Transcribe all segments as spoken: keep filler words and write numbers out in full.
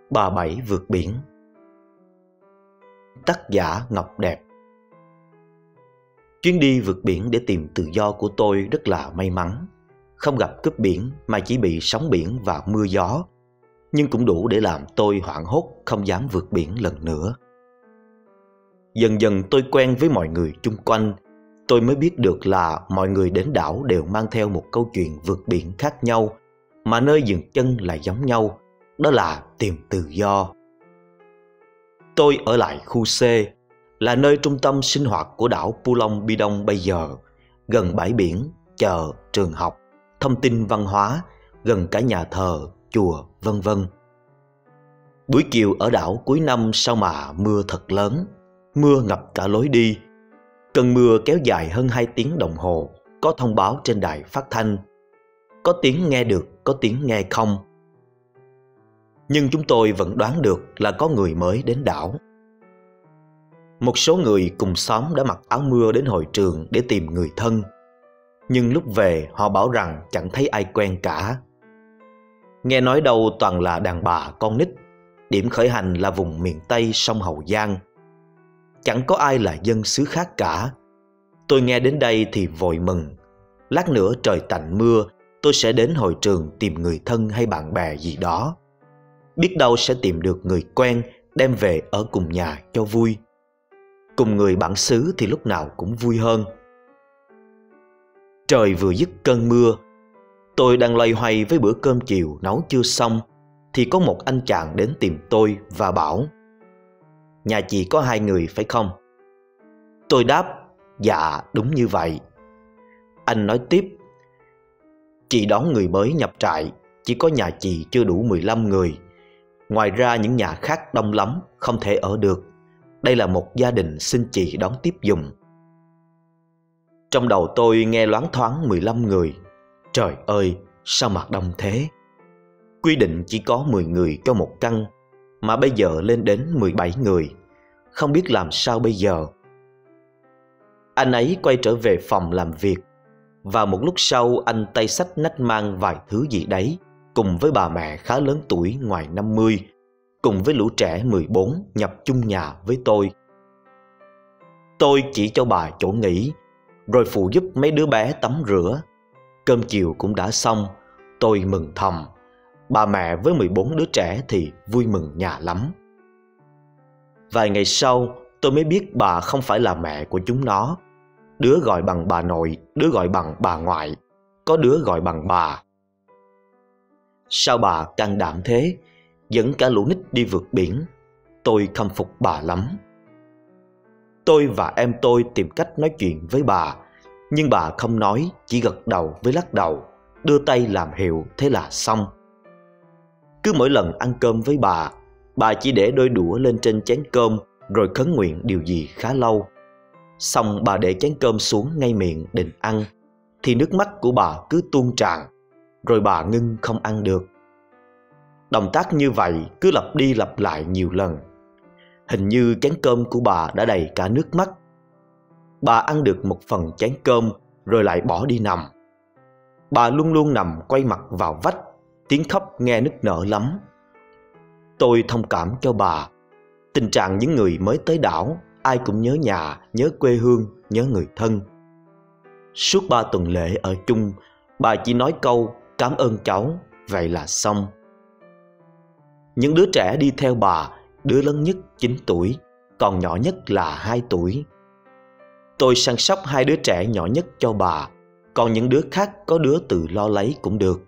Bà Bảy vượt biển. Tác giả Ngọc Đẹp. Chuyến đi vượt biển để tìm tự do của tôi rất là may mắn. Không gặp cướp biển mà chỉ bị sóng biển và mưa gió, nhưng cũng đủ để làm tôi hoảng hốt không dám vượt biển lần nữa. Dần dần tôi quen với mọi người chung quanh. Tôi mới biết được là mọi người đến đảo đều mang theo một câu chuyện vượt biển khác nhau, mà nơi dừng chân lại giống nhau, đó là tìm tự do. Tôi ở lại khu C, là nơi trung tâm sinh hoạt của đảo Pulau Bidong bây giờ, gần bãi biển, chợ, trường học, thông tin văn hóa, gần cả nhà thờ, chùa, vân vân. Buổi chiều ở đảo cuối năm sao mà mưa thật lớn, mưa ngập cả lối đi. Cơn mưa kéo dài hơn hai tiếng đồng hồ, có thông báo trên đài phát thanh. Có tiếng nghe được, có tiếng nghe không. Nhưng chúng tôi vẫn đoán được là có người mới đến đảo. Một số người cùng xóm đã mặc áo mưa đến hội trường để tìm người thân. Nhưng lúc về họ bảo rằng chẳng thấy ai quen cả. Nghe nói đâu toàn là đàn bà con nít. Điểm khởi hành là vùng miền Tây sông Hậu Giang. Chẳng có ai là dân xứ khác cả. Tôi nghe đến đây thì vội mừng. Lát nữa trời tạnh mưa, tôi sẽ đến hội trường tìm người thân hay bạn bè gì đó. Biết đâu sẽ tìm được người quen đem về ở cùng nhà cho vui. Cùng người bản xứ thì lúc nào cũng vui hơn. Trời vừa dứt cơn mưa, tôi đang loay hoay với bữa cơm chiều nấu chưa xong, thì có một anh chàng đến tìm tôi và bảo: "Nhà chị có hai người phải không?" Tôi đáp: "Dạ đúng như vậy." Anh nói tiếp: "Chị đón người mới nhập trại, chỉ có nhà chị chưa đủ mười lăm người. Ngoài ra những nhà khác đông lắm, không thể ở được. Đây là một gia đình xin chị đón tiếp giùm." Trong đầu tôi nghe loáng thoáng mười lăm người. Trời ơi, sao mà đông thế? Quy định chỉ có mười người cho một căn, mà bây giờ lên đến mười bảy người. Không biết làm sao bây giờ. Anh ấy quay trở về phòng làm việc, và một lúc sau anh tay xách nách mang vài thứ gì đấy, cùng với bà mẹ khá lớn tuổi ngoài năm mươi, cùng với lũ trẻ mười bốn nhập chung nhà với tôi. Tôi chỉ cho bà chỗ nghỉ, rồi phụ giúp mấy đứa bé tắm rửa. Cơm chiều cũng đã xong, tôi mừng thầm. Bà mẹ với mười bốn đứa trẻ thì vui mừng nhà lắm. Vài ngày sau, tôi mới biết bà không phải là mẹ của chúng nó. Đứa gọi bằng bà nội, đứa gọi bằng bà ngoại, có đứa gọi bằng bà. Sao bà can đảm thế, dẫn cả lũ nít đi vượt biển? Tôi khâm phục bà lắm. Tôi và em tôi tìm cách nói chuyện với bà, nhưng bà không nói, chỉ gật đầu với lắc đầu, đưa tay làm hiệu, thế là xong. Cứ mỗi lần ăn cơm với bà, bà chỉ để đôi đũa lên trên chén cơm rồi khấn nguyện điều gì khá lâu. Xong bà để chén cơm xuống ngay miệng định ăn, thì nước mắt của bà cứ tuôn tràn, rồi bà ngưng không ăn được. Động tác như vậy cứ lặp đi lặp lại nhiều lần. Hình như chén cơm của bà đã đầy cả nước mắt. Bà ăn được một phần chén cơm rồi lại bỏ đi nằm. Bà luôn luôn nằm quay mặt vào vách, tiếng khóc nghe nức nở lắm. Tôi thông cảm cho bà. Tình trạng những người mới tới đảo, ai cũng nhớ nhà, nhớ quê hương, nhớ người thân. Suốt ba tuần lễ ở chung, bà chỉ nói câu cảm ơn cháu, vậy là xong. Những đứa trẻ đi theo bà, đứa lớn nhất chín tuổi, còn nhỏ nhất là hai tuổi. Tôi săn sóc hai đứa trẻ nhỏ nhất cho bà, còn những đứa khác có đứa tự lo lấy cũng được.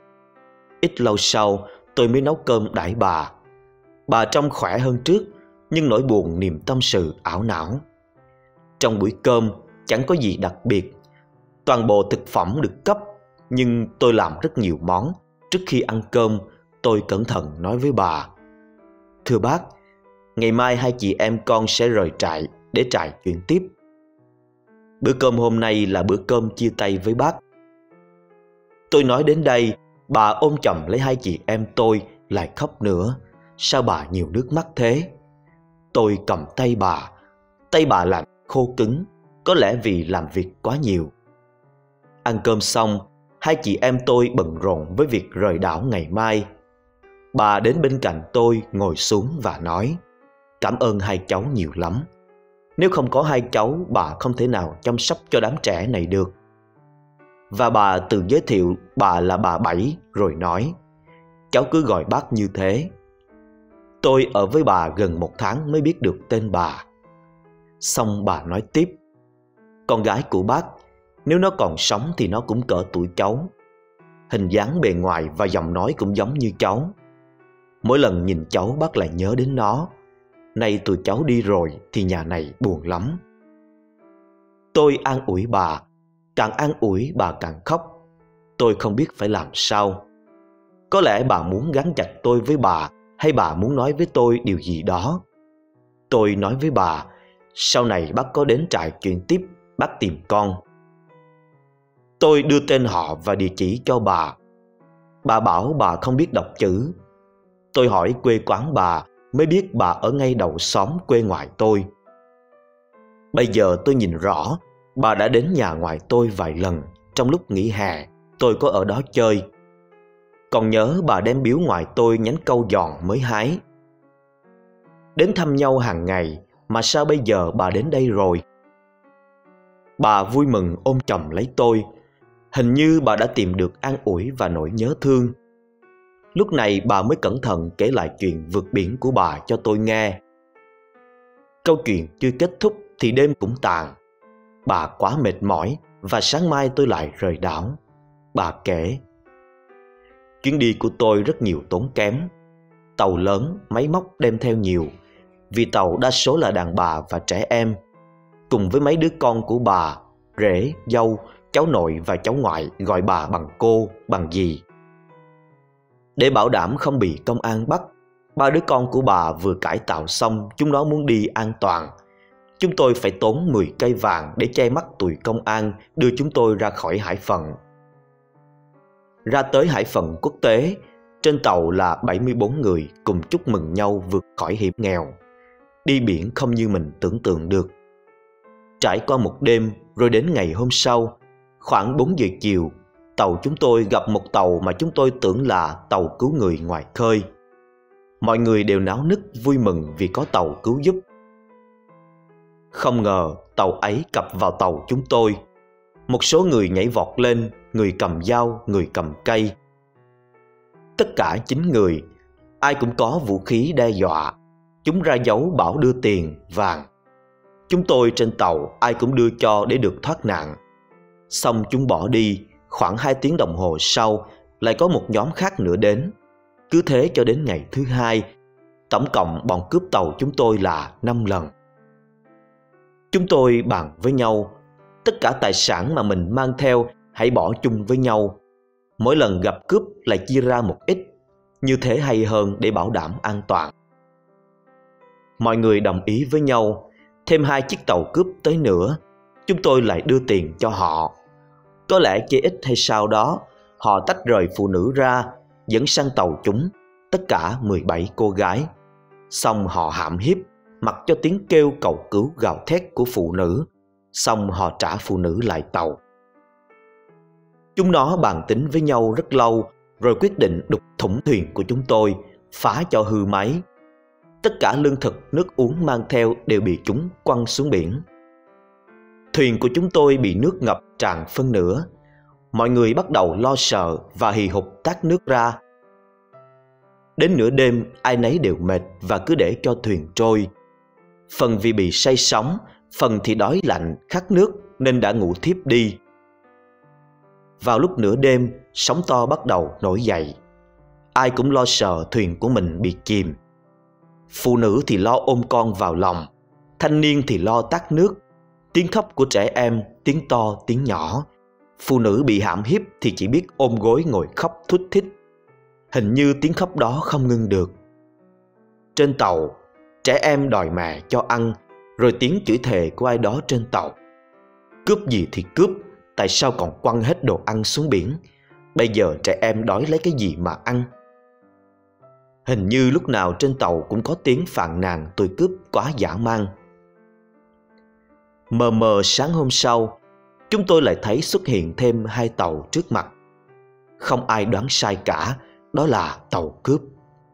Ít lâu sau, tôi mới nấu cơm đãi bà. Bà trông khỏe hơn trước, nhưng nỗi buồn niềm tâm sự ảo não. Trong buổi cơm chẳng có gì đặc biệt. Toàn bộ thực phẩm được cấp, nhưng tôi làm rất nhiều món. Trước khi ăn cơm, tôi cẩn thận nói với bà: "Thưa bác, ngày mai hai chị em con sẽ rời trại để trại chuyển tiếp. Bữa cơm hôm nay là bữa cơm chia tay với bác." Tôi nói đến đây, bà ôm chầm lấy hai chị em tôi lại khóc nữa. Sao bà nhiều nước mắt thế? Tôi cầm tay bà. Tay bà lạnh, khô cứng, có lẽ vì làm việc quá nhiều. Ăn cơm xong, hai chị em tôi bận rộn với việc rời đảo ngày mai. Bà đến bên cạnh tôi ngồi xuống và nói: "Cảm ơn hai cháu nhiều lắm. Nếu không có hai cháu, bà không thể nào chăm sóc cho đám trẻ này được." Và bà tự giới thiệu bà là bà Bảy rồi nói: "Cháu cứ gọi bác như thế." Tôi ở với bà gần một tháng mới biết được tên bà. Xong bà nói tiếp: "Con gái của bác, nếu nó còn sống thì nó cũng cỡ tuổi cháu. Hình dáng bề ngoài và giọng nói cũng giống như cháu. Mỗi lần nhìn cháu bác lại nhớ đến nó. Nay tụi cháu đi rồi thì nhà này buồn lắm." Tôi an ủi bà. Càng an ủi bà càng khóc. Tôi không biết phải làm sao. Có lẽ bà muốn gắn chặt tôi với bà, hay bà muốn nói với tôi điều gì đó. Tôi nói với bà: "Sau này bác có đến trại chuyển tiếp, bác tìm con." Tôi đưa tên họ và địa chỉ cho bà. Bà bảo bà không biết đọc chữ. Tôi hỏi quê quán bà mới biết bà ở ngay đầu xóm quê ngoại tôi. Bây giờ tôi nhìn rõ, bà đã đến nhà ngoại tôi vài lần trong lúc nghỉ hè. Tôi có ở đó chơi. Còn nhớ bà đem biếu ngoại tôi nhánh câu giòn mới hái. Đến thăm nhau hàng ngày, mà sao bây giờ bà đến đây rồi? Bà vui mừng ôm chầm lấy tôi. Hình như bà đã tìm được an ủi và nỗi nhớ thương. Lúc này bà mới cẩn thận kể lại chuyện vượt biển của bà cho tôi nghe. Câu chuyện chưa kết thúc thì đêm cũng tàn. Bà quá mệt mỏi và sáng mai tôi lại rời đảo. Bà kể: "Chuyến đi của tôi rất nhiều tốn kém. Tàu lớn, máy móc đem theo nhiều, vì tàu đa số là đàn bà và trẻ em, cùng với mấy đứa con của bà, rể, dâu, cháu nội và cháu ngoại gọi bà bằng cô, bằng dì. Để bảo đảm không bị công an bắt, ba đứa con của bà vừa cải tạo xong, chúng nó muốn đi an toàn. Chúng tôi phải tốn mười cây vàng để che mắt tụi công an đưa chúng tôi ra khỏi hải phận." Ra tới hải phận quốc tế, trên tàu là bảy mươi bốn người cùng chúc mừng nhau vượt khỏi hiểm nghèo. Đi biển không như mình tưởng tượng được. Trải qua một đêm rồi đến ngày hôm sau, khoảng bốn giờ chiều, tàu chúng tôi gặp một tàu mà chúng tôi tưởng là tàu cứu người ngoài khơi. Mọi người đều náo nức vui mừng vì có tàu cứu giúp. Không ngờ tàu ấy cập vào tàu chúng tôi. Một số người nhảy vọt lên, người cầm dao, người cầm cây. Tất cả chín người, ai cũng có vũ khí đe dọa. Chúng ra dấu bảo đưa tiền, vàng. Chúng tôi trên tàu ai cũng đưa cho để được thoát nạn. Xong chúng bỏ đi. Khoảng hai tiếng đồng hồ sau, lại có một nhóm khác nữa đến. Cứ thế cho đến ngày thứ hai. Tổng cộng bọn cướp tàu chúng tôi là năm lần. Chúng tôi bàn với nhau, tất cả tài sản mà mình mang theo hãy bỏ chung với nhau. Mỗi lần gặp cướp lại chia ra một ít, như thế hay hơn để bảo đảm an toàn. Mọi người đồng ý với nhau. Thêm hai chiếc tàu cướp tới nữa, chúng tôi lại đưa tiền cho họ. Có lẽ chê ít hay sao đó, họ tách rời phụ nữ ra, dẫn sang tàu chúng, tất cả mười bảy cô gái. Xong họ hãm hiếp, mặc cho tiếng kêu cầu cứu gào thét của phụ nữ. Xong họ trả phụ nữ lại tàu. Chúng nó bàn tính với nhau rất lâu, rồi quyết định đục thủng thuyền của chúng tôi, phá cho hư máy. Tất cả lương thực, nước uống mang theo đều bị chúng quăng xuống biển. Thuyền của chúng tôi bị nước ngập tràn phân nửa. Mọi người bắt đầu lo sợ và hì hục tát nước ra. Đến nửa đêm ai nấy đều mệt và cứ để cho thuyền trôi. Phần vì bị say sóng, phần thì đói lạnh, khát nước nên đã ngủ thiếp đi. Vào lúc nửa đêm, sóng to bắt đầu nổi dậy. Ai cũng lo sợ thuyền của mình bị chìm. Phụ nữ thì lo ôm con vào lòng, thanh niên thì lo tát nước. Tiếng khóc của trẻ em, tiếng to, tiếng nhỏ. Phụ nữ bị hãm hiếp thì chỉ biết ôm gối ngồi khóc thút thít. Hình như tiếng khóc đó không ngưng được. Trên tàu, trẻ em đòi mẹ cho ăn, rồi tiếng chửi thề của ai đó trên tàu. Cướp gì thì cướp, tại sao còn quăng hết đồ ăn xuống biển? Bây giờ trẻ em đói lấy cái gì mà ăn? Hình như lúc nào trên tàu cũng có tiếng phàn nàn tụi cướp quá dã man. Mờ mờ sáng hôm sau, chúng tôi lại thấy xuất hiện thêm hai tàu trước mặt. Không ai đoán sai cả, đó là tàu cướp.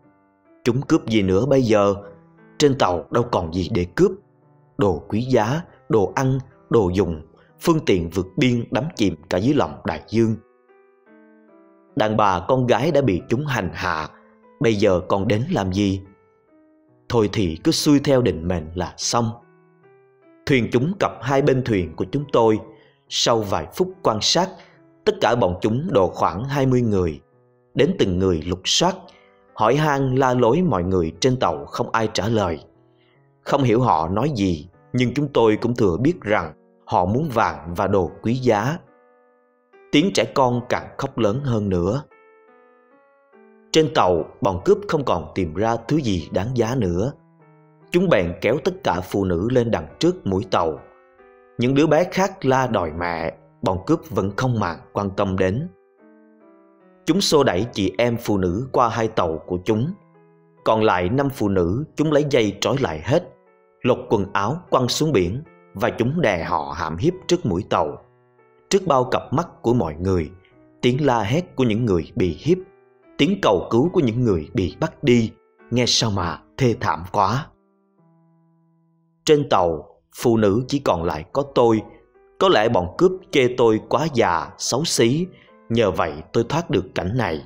Chúng cướp gì nữa bây giờ? Trên tàu đâu còn gì để cướp. Đồ quý giá, đồ ăn, đồ dùng, phương tiện vượt biên đắm chìm cả dưới lòng đại dương. Đàn bà con gái đã bị chúng hành hạ, bây giờ còn đến làm gì? Thôi thì cứ xuôi theo định mệnh là xong. Thuyền chúng cập hai bên thuyền của chúng tôi. Sau vài phút quan sát, tất cả bọn chúng độ khoảng hai mươi người. Đến từng người lục soát, hỏi han la lối mọi người trên tàu, không ai trả lời. Không hiểu họ nói gì, nhưng chúng tôi cũng thừa biết rằng họ muốn vàng và đồ quý giá. Tiếng trẻ con càng khóc lớn hơn nữa. Trên tàu, bọn cướp không còn tìm ra thứ gì đáng giá nữa. Chúng bèn kéo tất cả phụ nữ lên đằng trước mũi tàu. Những đứa bé khác la đòi mẹ, bọn cướp vẫn không màng quan tâm đến. Chúng xô đẩy chị em phụ nữ qua hai tàu của chúng. Còn lại năm phụ nữ, chúng lấy dây trói lại hết, lột quần áo quăng xuống biển, và chúng đè họ hãm hiếp trước mũi tàu. Trước bao cặp mắt của mọi người, tiếng la hét của những người bị hiếp, tiếng cầu cứu của những người bị bắt đi, nghe sao mà thê thảm quá. Trên tàu, phụ nữ chỉ còn lại có tôi. Có lẽ bọn cướp chê tôi quá già, xấu xí, nhờ vậy tôi thoát được cảnh này.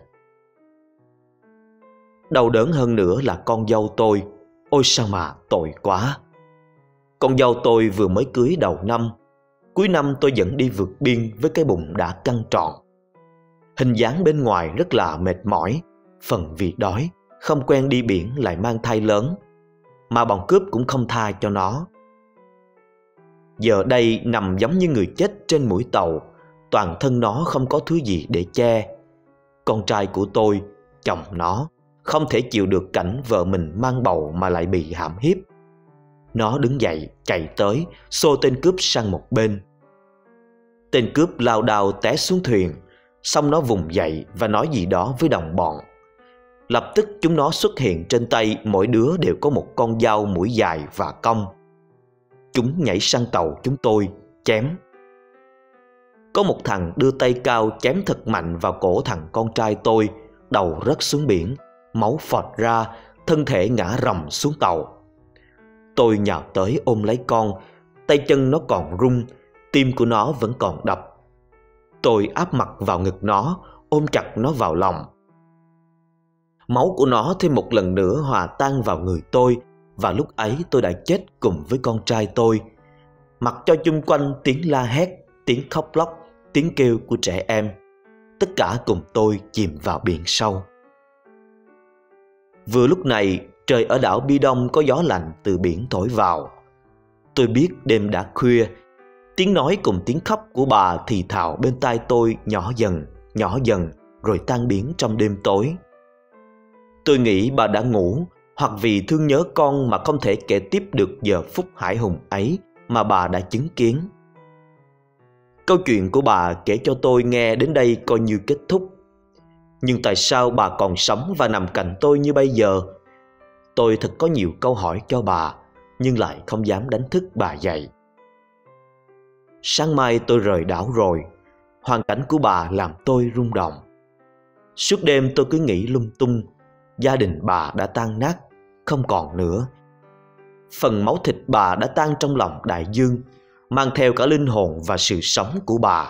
Đau đớn hơn nữa là con dâu tôi. Ôi sao mà tội quá. Con dâu tôi vừa mới cưới đầu năm. Cuối năm tôi dẫn đi vượt biên với cái bụng đã căng tròn. Hình dáng bên ngoài rất là mệt mỏi, phần vì đói, không quen đi biển lại mang thai lớn, mà bọn cướp cũng không tha cho nó. Giờ đây nằm giống như người chết trên mũi tàu, toàn thân nó không có thứ gì để che. Con trai của tôi, chồng nó, không thể chịu được cảnh vợ mình mang bầu mà lại bị hãm hiếp. Nó đứng dậy chạy tới, xô tên cướp sang một bên. Tên cướp lao đao té xuống thuyền, xong nó vùng dậy và nói gì đó với đồng bọn. Lập tức chúng nó xuất hiện trên tay, mỗi đứa đều có một con dao mũi dài và cong. Chúng nhảy sang tàu chúng tôi, chém. Có một thằng đưa tay cao chém thật mạnh vào cổ thằng con trai tôi, đầu rớt xuống biển, máu phọt ra, thân thể ngã rầm xuống tàu. Tôi nhào tới ôm lấy con, tay chân nó còn run, tim của nó vẫn còn đập. Tôi áp mặt vào ngực nó, ôm chặt nó vào lòng. Máu của nó thêm một lần nữa hòa tan vào người tôi, và lúc ấy tôi đã chết cùng với con trai tôi. Mặc cho chung quanh tiếng la hét, tiếng khóc lóc, tiếng kêu của trẻ em. Tất cả cùng tôi chìm vào biển sâu. Vừa lúc này, trời ở đảo Bi Đông có gió lạnh từ biển thổi vào. Tôi biết đêm đã khuya. Tiếng nói cùng tiếng khóc của bà thì thào bên tai tôi nhỏ dần, nhỏ dần, rồi tan biến trong đêm tối. Tôi nghĩ bà đã ngủ, hoặc vì thương nhớ con mà không thể kể tiếp được giờ phút hãi hùng ấy mà bà đã chứng kiến. Câu chuyện của bà kể cho tôi nghe đến đây coi như kết thúc. Nhưng tại sao bà còn sống và nằm cạnh tôi như bây giờ? Tôi thật có nhiều câu hỏi cho bà, nhưng lại không dám đánh thức bà dậy. Sáng mai tôi rời đảo rồi. Hoàn cảnh của bà làm tôi rung động. Suốt đêm tôi cứ nghĩ lung tung. Gia đình bà đã tan nát, không còn nữa. Phần máu thịt bà đã tan trong lòng đại dương, mang theo cả linh hồn và sự sống của bà.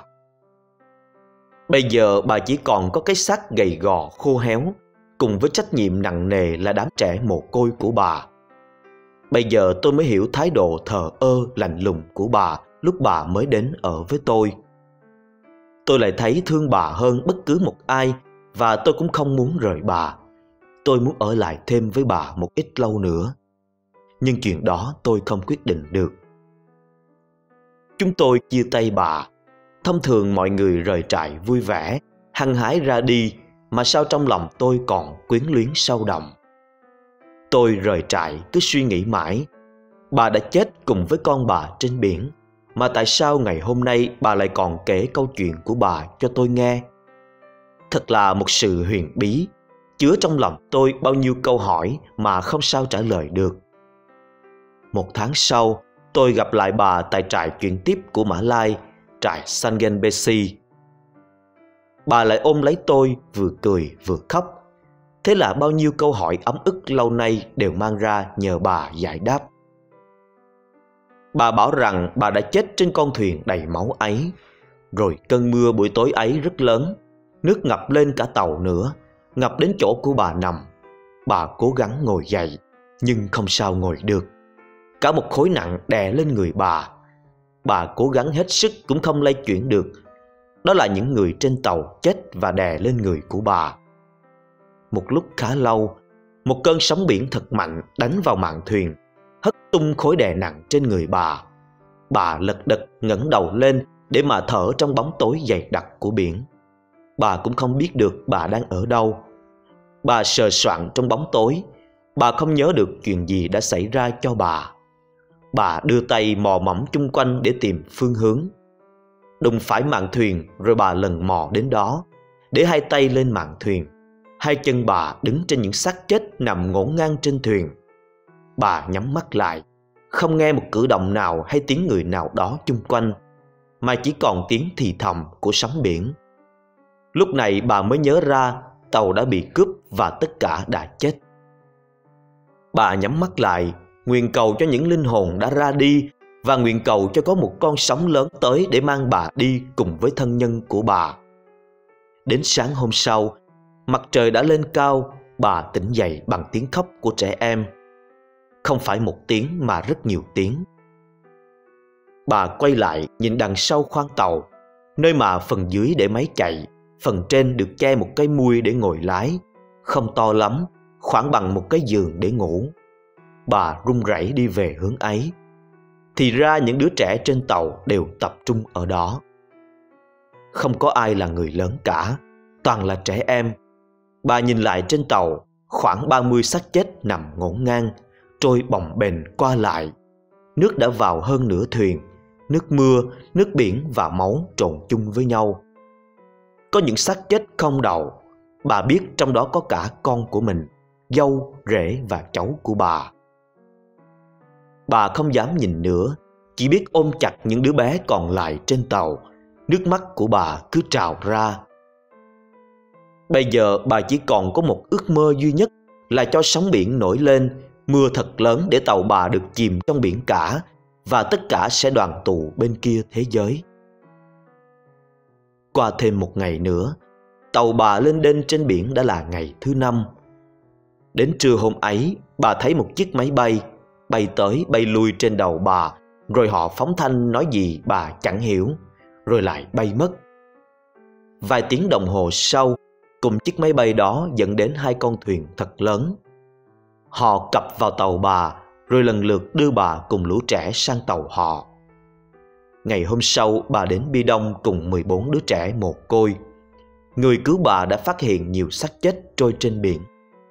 Bây giờ bà chỉ còn có cái xác gầy gò khô héo, cùng với trách nhiệm nặng nề là đám trẻ mồ côi của bà. Bây giờ tôi mới hiểu thái độ thờ ơ lạnh lùng của bà lúc bà mới đến ở với tôi. Tôi lại thấy thương bà hơn bất cứ một ai, và tôi cũng không muốn rời bà. Tôi muốn ở lại thêm với bà một ít lâu nữa. Nhưng chuyện đó tôi không quyết định được. Chúng tôi chia tay bà. Thông thường mọi người rời trại vui vẻ, hăng hái ra đi, mà sao trong lòng tôi còn quyến luyến sâu đậm. Tôi rời trại cứ suy nghĩ mãi. Bà đã chết cùng với con bà trên biển, mà tại sao ngày hôm nay bà lại còn kể câu chuyện của bà cho tôi nghe? Thật là một sự huyền bí, chứa trong lòng tôi bao nhiêu câu hỏi mà không sao trả lời được. Một tháng sau, tôi gặp lại bà tại trại chuyển tiếp của Mã Lai, trại Sangenbesi. Bà lại ôm lấy tôi, vừa cười vừa khóc. Thế là bao nhiêu câu hỏi ấm ức lâu nay đều mang ra nhờ bà giải đáp. Bà bảo rằng bà đã chết trên con thuyền đầy máu ấy. Rồi cơn mưa buổi tối ấy rất lớn, nước ngập lên cả tàu nữa, ngập đến chỗ của bà nằm. Bà cố gắng ngồi dậy, nhưng không sao ngồi được. Cả một khối nặng đè lên người bà. Bà cố gắng hết sức cũng không lay chuyển được. Đó là những người trên tàu chết và đè lên người của bà. Một lúc khá lâu, một cơn sóng biển thật mạnh đánh vào mạn thuyền, hất tung khối đè nặng trên người bà. Bà lật đật ngẩng đầu lên để mà thở trong bóng tối dày đặc của biển. Bà cũng không biết được bà đang ở đâu. Bà sờ soạng trong bóng tối. Bà không nhớ được chuyện gì đã xảy ra cho bà. Bà đưa tay mò mẫm chung quanh để tìm phương hướng. Đụng phải mạn thuyền rồi bà lần mò đến đó, để hai tay lên mạn thuyền. Hai chân bà đứng trên những xác chết nằm ngổn ngang trên thuyền. Bà nhắm mắt lại, không nghe một cử động nào hay tiếng người nào đó chung quanh, mà chỉ còn tiếng thì thầm của sóng biển. Lúc này bà mới nhớ ra tàu đã bị cướp và tất cả đã chết. Bà nhắm mắt lại, nguyện cầu cho những linh hồn đã ra đi, và nguyện cầu cho có một con sóng lớn tới để mang bà đi cùng với thân nhân của bà. Đến sáng hôm sau, mặt trời đã lên cao, bà tỉnh dậy bằng tiếng khóc của trẻ em. Không phải một tiếng mà rất nhiều tiếng. Bà quay lại nhìn đằng sau khoang tàu, nơi mà phần dưới để máy chạy, phần trên được che một cái mui để ngồi lái, không to lắm, khoảng bằng một cái giường để ngủ. Bà run rẩy đi về hướng ấy. Thì ra những đứa trẻ trên tàu đều tập trung ở đó. Không có ai là người lớn cả, toàn là trẻ em. Bà nhìn lại trên tàu, khoảng ba mươi xác chết nằm ngổn ngang, trôi bồng bềnh qua lại. Nước đã vào hơn nửa thuyền. Nước mưa, nước biển và máu trộn chung với nhau. Có những xác chết không đầu. Bà biết trong đó có cả con của mình, dâu, rể và cháu của bà. Bà không dám nhìn nữa, chỉ biết ôm chặt những đứa bé còn lại trên tàu. Nước mắt của bà cứ trào ra. Bây giờ bà chỉ còn có một ước mơ duy nhất, là cho sóng biển nổi lên, mưa thật lớn để tàu bà được chìm trong biển cả, và tất cả sẽ đoàn tụ bên kia thế giới. Qua thêm một ngày nữa, tàu bà lên đên trên biển đã là ngày thứ năm. Đến trưa hôm ấy, bà thấy một chiếc máy bay bay tới bay lui trên đầu bà, rồi họ phóng thanh nói gì bà chẳng hiểu, rồi lại bay mất. Vài tiếng đồng hồ sau, cùng chiếc máy bay đó dẫn đến hai con thuyền thật lớn. Họ cập vào tàu bà, rồi lần lượt đưa bà cùng lũ trẻ sang tàu họ. Ngày hôm sau, bà đến Bi Đông cùng mười bốn đứa trẻ mồ côi. Người cứu bà đã phát hiện nhiều xác chết trôi trên biển.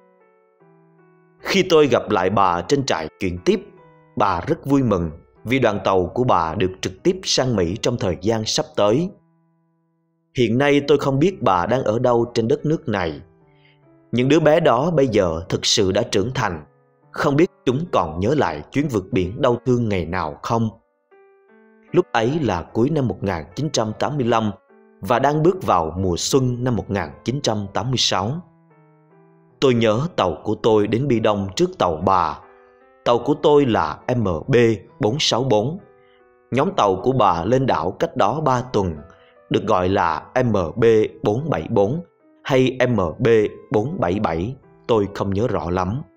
Khi tôi gặp lại bà trên trại chuyển tiếp, bà rất vui mừng vì đoàn tàu của bà được trực tiếp sang Mỹ trong thời gian sắp tới. Hiện nay tôi không biết bà đang ở đâu trên đất nước này. Những đứa bé đó bây giờ thực sự đã trưởng thành, không biết chúng còn nhớ lại chuyến vượt biển đau thương ngày nào không. Lúc ấy là cuối năm một nghìn chín trăm tám mươi lăm và đang bước vào mùa xuân năm một nghìn chín trăm tám mươi sáu. Tôi nhớ tàu của tôi đến Bi Đông trước tàu bà. Tàu của tôi là M B bốn sáu bốn. Nhóm tàu của bà lên đảo cách đó ba tuần, được gọi là M B bốn bảy bốn hay M B bốn bảy bảy, tôi không nhớ rõ lắm.